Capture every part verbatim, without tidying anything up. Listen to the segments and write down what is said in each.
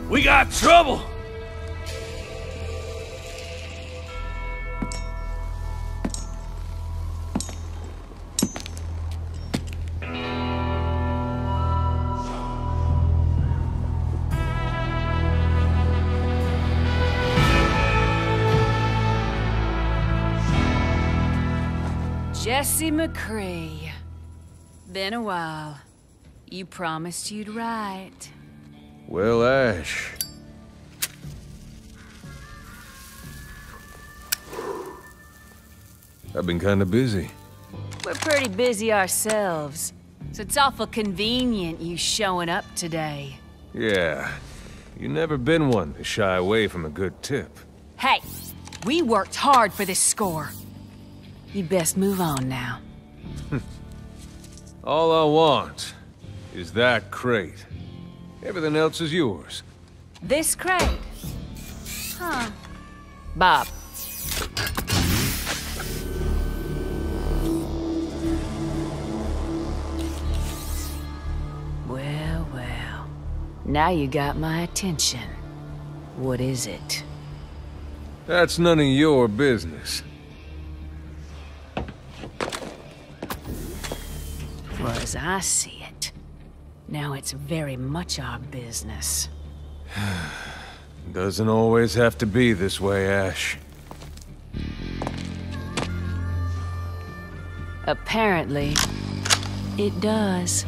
We got trouble! Jesse McCree. Been a while. You promised you'd write. Well, Ash. I've been kinda busy. We're pretty busy ourselves, so it's awful convenient you showing up today. Yeah. You never been one to shy away from a good tip. Hey, we worked hard for this score. You best move on now. All I want is that crate. Everything else is yours. This crate? Huh. Bob. Well, well. Now you got my attention. What is it? That's none of your business. Well, as I see it, now it's very much our business. Doesn't always have to be this way, Ash. Apparently, it does.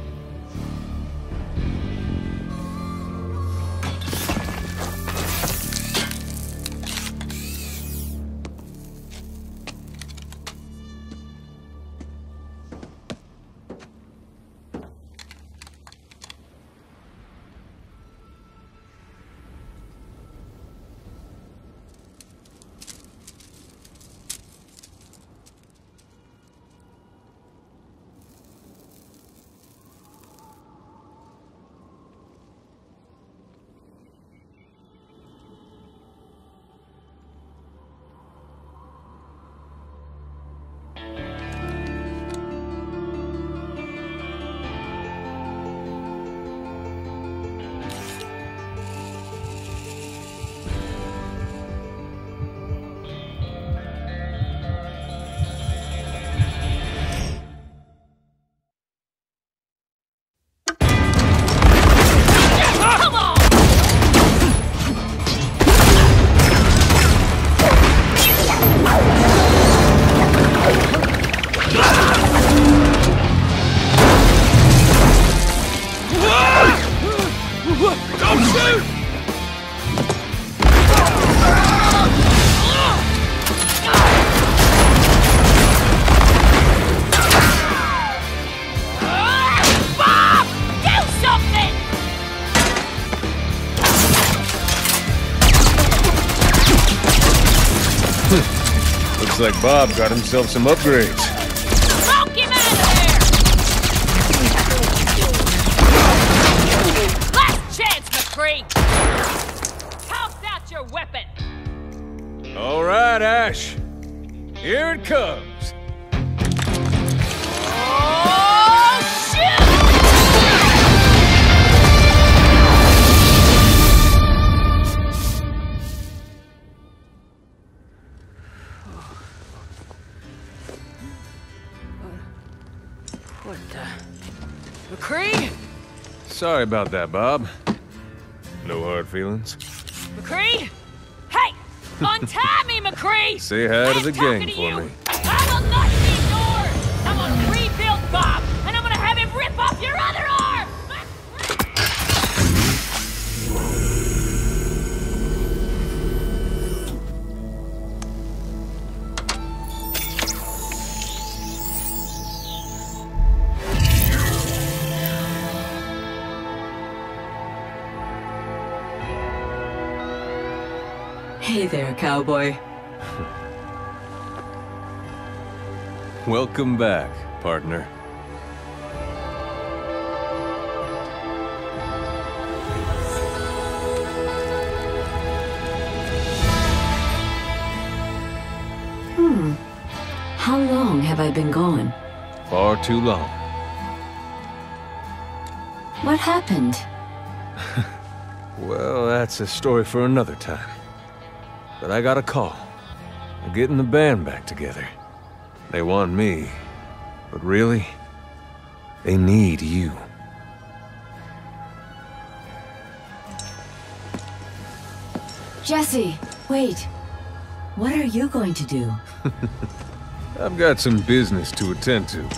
Looks like Bob got himself some upgrades. Smoke him out of there! Last chance, McCree! Toss out your weapon! All right, Ash. Here it comes. Oh, shoot! What the... McCree? Sorry about that, Bob. No hard feelings. McCree? Hey! Untie me, McCree! Say hi to I'm the talking gang to for you. me. I will not be ignored! I'm gonna rebuild Bob, and I'm gonna have him rip off your other arm! Hey there, cowboy. Welcome back, partner. Hmm. How long have I been gone? Far too long. What happened? Well, that's a story for another time. But I got a call. We're getting the band back together. They want me. But really, they need you. Jesse, wait. What are you going to do? I've got some business to attend to.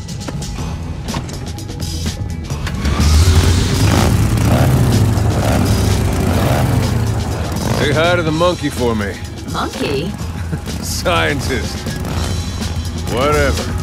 Say hi to the monkey for me. Monkey? Scientist. Whatever.